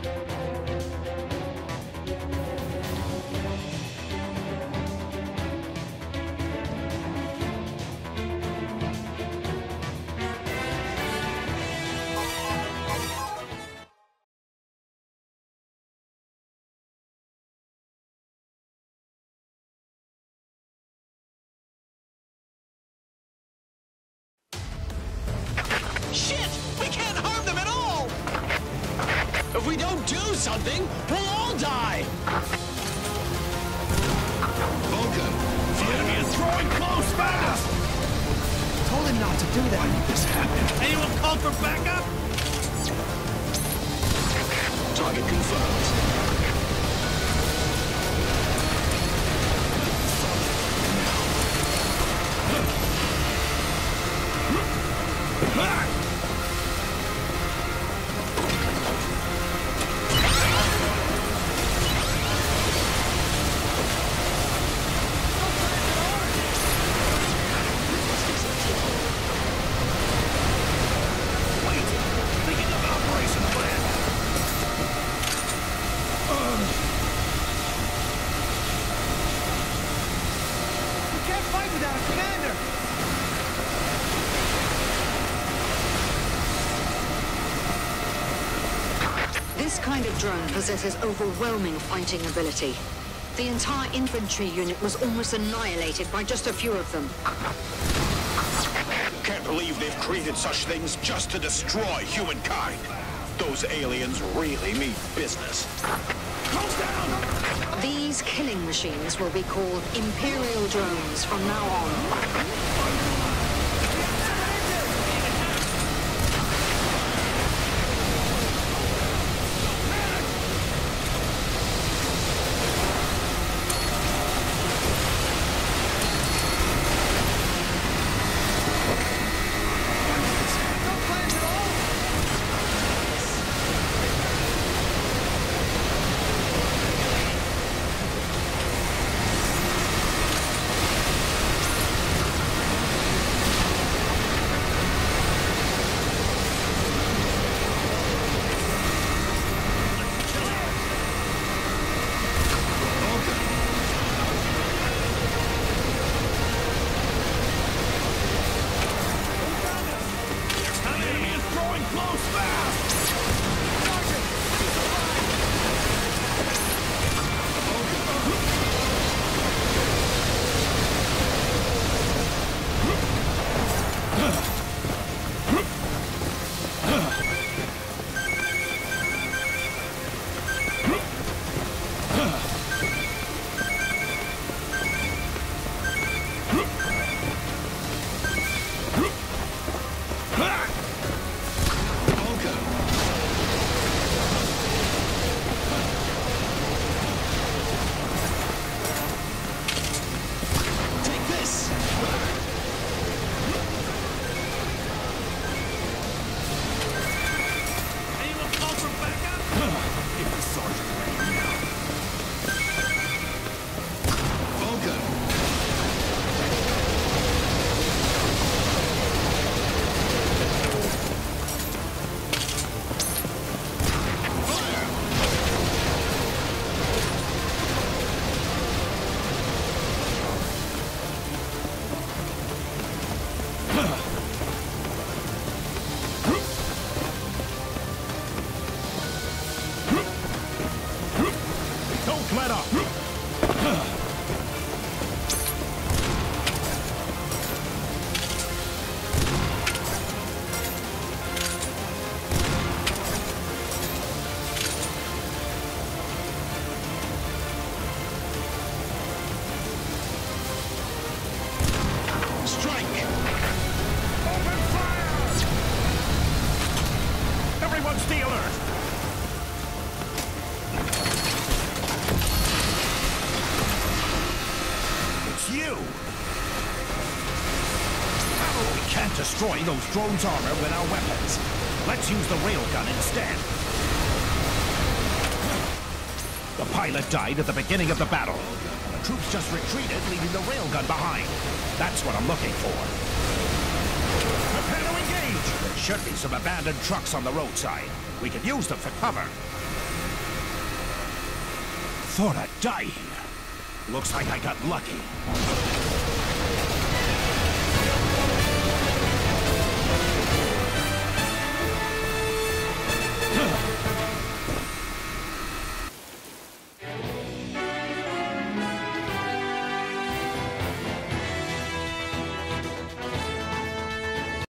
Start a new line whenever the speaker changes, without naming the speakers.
Shit! We can't harm them at all! If we don't do something, we'll all die!
Vulcan, the enemy is throwing close fast!
Told him not to do that.
Why did this happen?
Anyone call for backup?
Target confirmed.
This kind of drone possesses overwhelming fighting ability. The entire infantry unit was almost annihilated by just a few of them.
Can't believe they've created such things just to destroy humankind. Those aliens really mean business. Close down!
These killing machines will be called Imperial drones from now on.
Destroy those drones' armor with our weapons. Let's use the railgun instead. The pilot died at the beginning of the battle. The troops just retreated, leaving the railgun behind. That's what I'm looking for. Prepare to engage! There should be some abandoned trucks on the roadside. We can use them for cover. Thora dying. Looks like I got lucky.